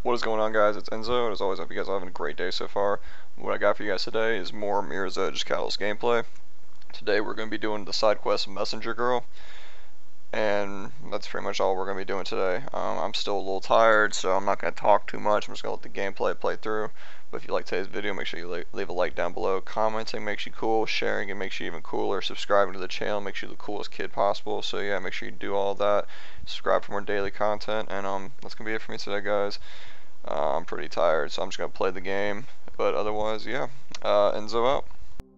What is going on, guys? It's EnZo, and as always, I hope you guys are having a great day so far. What I got for you guys today is more Mirror's Edge Catalyst gameplay. Today we're going to be doing the side quest Messenger Girl, and that's pretty much all we're going to be doing today. I'm still a little tired, so I'm not going to talk too much. I'm just going to let the gameplay play through. But if you like today's video, make sure you leave a like down below. Commenting makes you cool, sharing it makes you even cooler, subscribing to the channel makes you the coolest kid possible. So yeah, make sure you do all that. Subscribe for more daily content, and that's going to be it for me today, guys. I'm pretty tired, so I'm just going to play the game. But otherwise, yeah, EnZo out.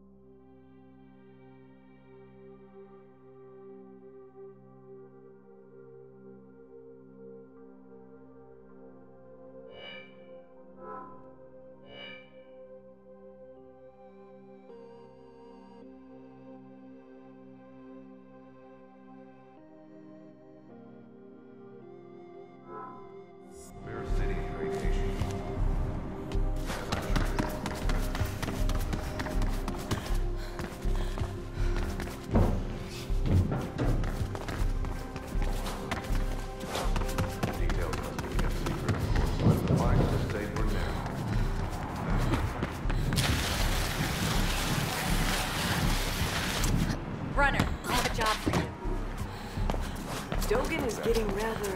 Runner, I have a job for you. Dogen is getting rather...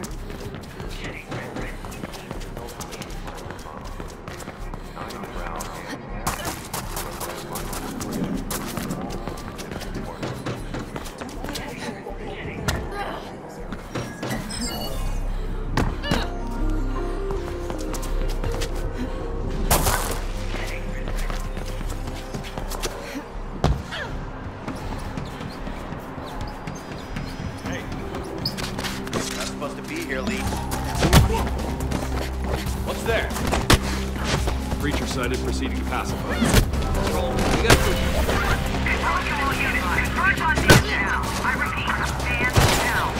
Supposed to be here, Lee. What's there? Creature sighted proceeding to pacify. Control, we got to All units, converge on stand now. I repeat, stand now.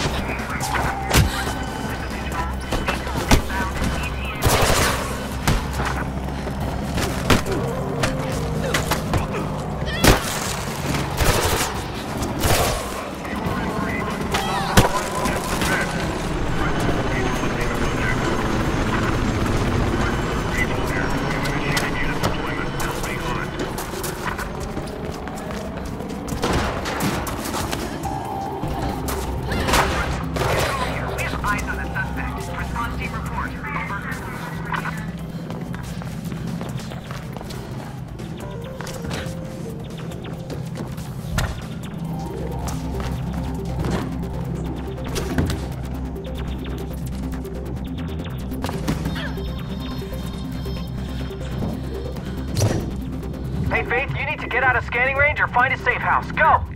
Hey, Faith, you need to get out of scanning range or find a safe house. Go!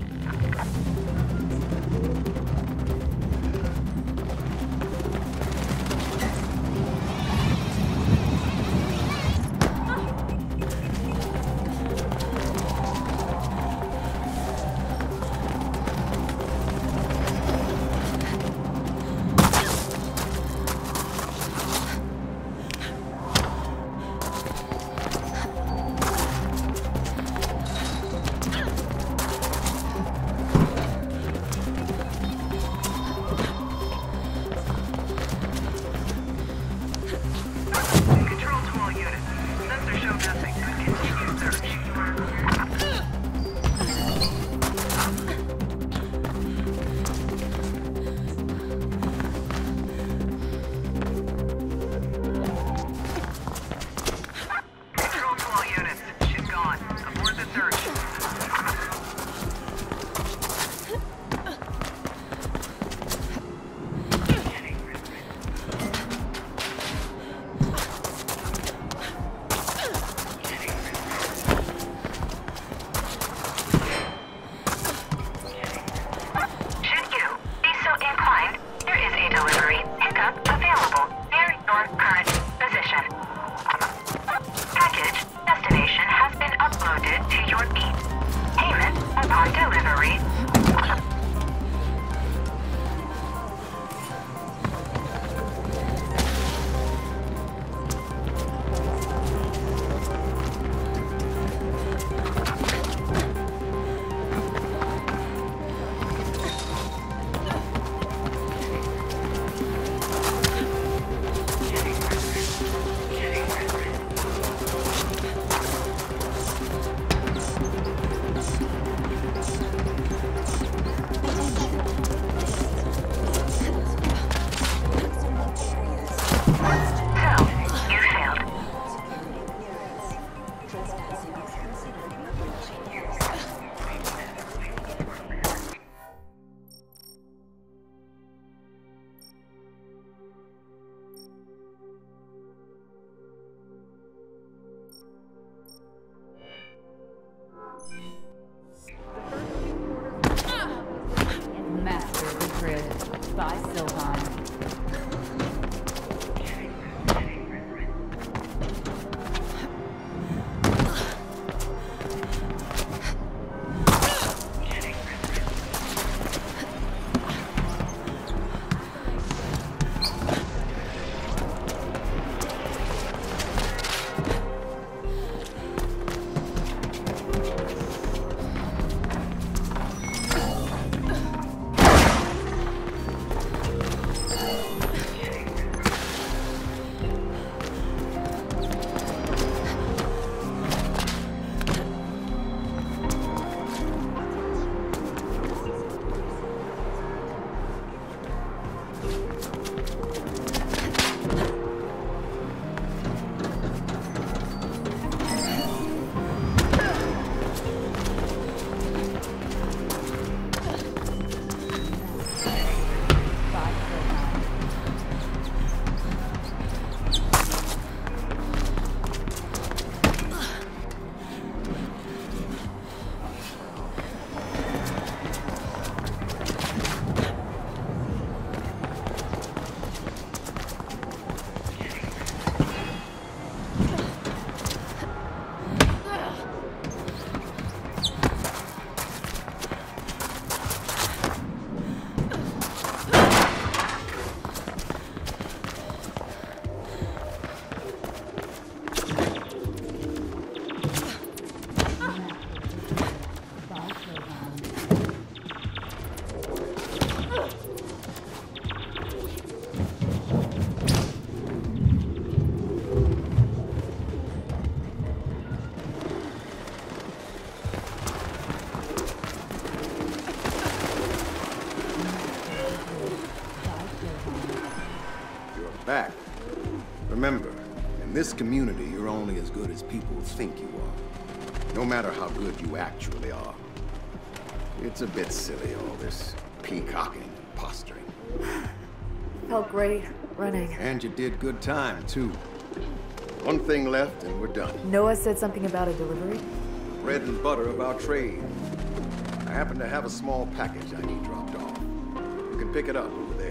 Remember, in this community, you're only as good as people think you are. No matter how good you actually are. It's a bit silly, all this peacocking and posturing. Felt great running. And you did good time, too. One thing left and we're done. Noah said something about a delivery. Bread and butter of our trade. I happen to have a small package I need dropped off. You can pick it up over there.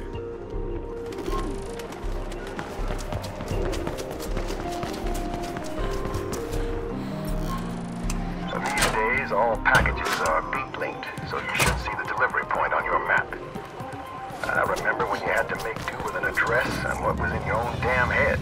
These days, all packages are beat linked, so you should see the delivery point on your map. I remember when you had to make do with an address and what was in your own damn head.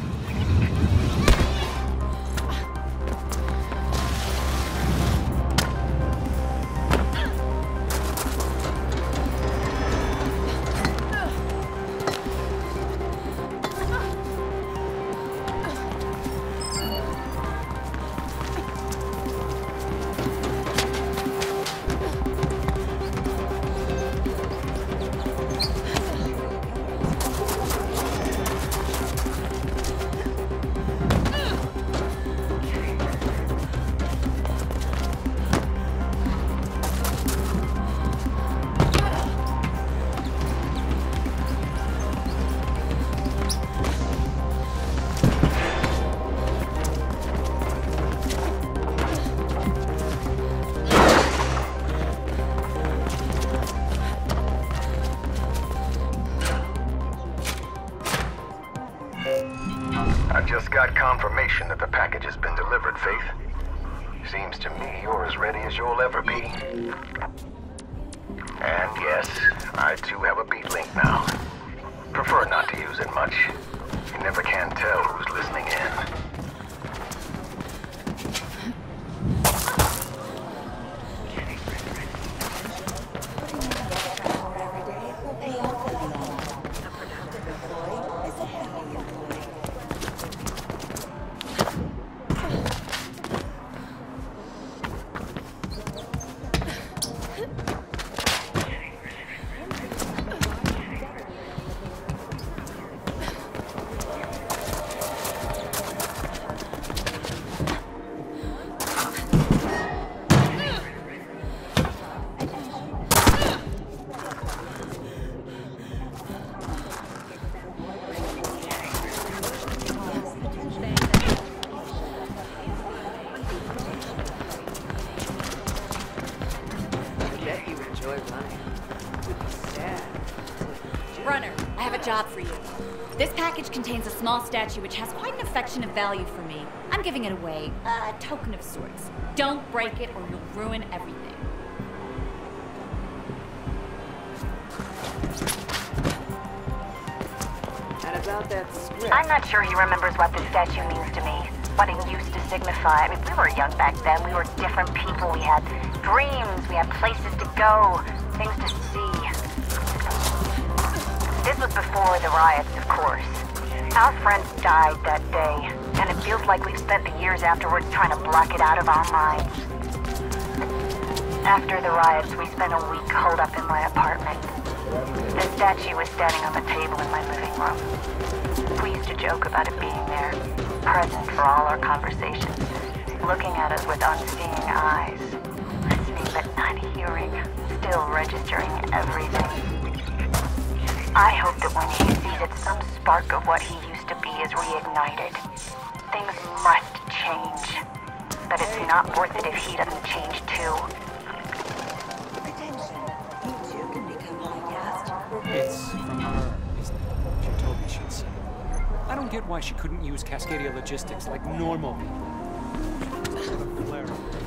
I just got confirmation that the package has been delivered, Faith. Seems to me you're as ready as you'll ever be. And yes, I too have a beat link now. Prefer not to use it much. You never can tell who's listening in. Runner, I have a job for you. This package contains a small statue which has quite an affectionate value for me. I'm giving it away, a token of sorts. Don't break it or you'll ruin everything. And about that script. I'm not sure he remembers what the statue means to me. What it used to signify. I mean, we were young back then. We were different people. We had dreams. We had places to go. Things to see. This was before the riots, of course. Our friends died that day, and it feels like we've spent the years afterwards trying to block it out of our minds. After the riots, we spent a week holed up in my apartment. The statue was standing on the table in my living room. We used to joke about it being there, present for all our conversations, looking at us with unseeing eyes, listening but not hearing, still registering everything. I hope that when he sees it, some spark of what he used to be is reignited. Things must change. But it's not worth it if he doesn't change too. It's from her, isn't it? She told me she'd send it. I don't get why she couldn't use Cascadia Logistics like normal people. Flare up.